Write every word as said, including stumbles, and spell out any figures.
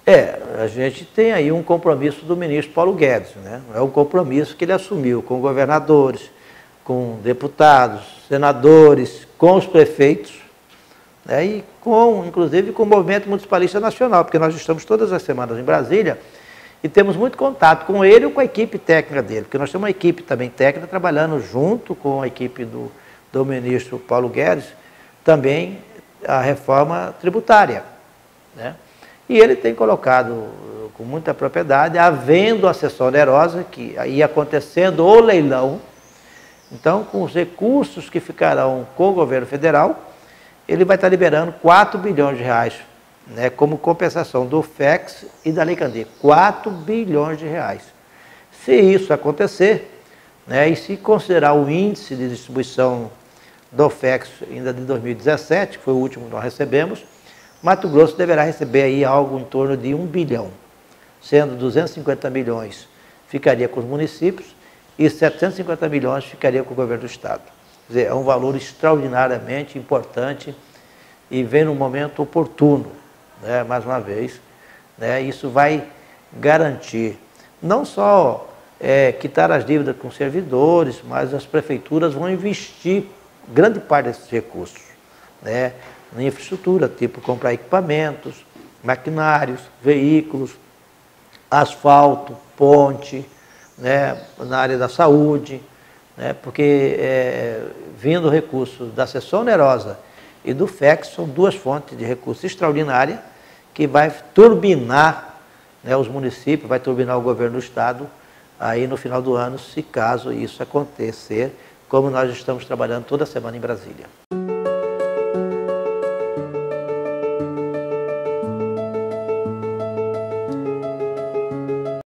É, a gente tem aí um compromisso do ministro Paulo Guedes, né? É um compromisso que ele assumiu com governadores, com deputados, senadores, com os prefeitos, né? E com, inclusive, com o movimento municipalista nacional, porque nós estamos todas as semanas em Brasília e temos muito contato com ele ou com a equipe técnica dele, porque nós temos uma equipe também técnica trabalhando junto com a equipe do, do ministro Paulo Guedes, também a reforma tributária, né? E ele tem colocado com muita propriedade, havendo a sessão onerosa, que ia acontecendo o leilão. Então, com os recursos que ficarão com o governo federal, ele vai estar liberando quatro bilhões de reais, né, como compensação do F E X e da Lei Candir. quatro bilhões de reais. Se isso acontecer, né, e se considerar o índice de distribuição do F E X ainda de dois mil e dezessete, que foi o último que nós recebemos, Mato Grosso deverá receber aí algo em torno de um bilhão, sendo duzentos e cinquenta milhões ficaria com os municípios e setecentos e cinquenta milhões ficaria com o governo do estado. Quer dizer, é um valor extraordinariamente importante e vem no momento oportuno, né? Mais uma vez, né? Isso vai garantir não só é, quitar as dívidas com servidores, mas as prefeituras vão investir grande parte desses recursos, né, na infraestrutura, tipo comprar equipamentos, maquinários, veículos, asfalto, ponte, né, na área da saúde, né, porque é, vindo recursos da sessão onerosa e do F E X, são duas fontes de recursos extraordinárias que vai turbinar, né, os municípios, vai turbinar o governo do estado aí no final do ano, se caso isso acontecer, como nós estamos trabalhando toda semana em Brasília.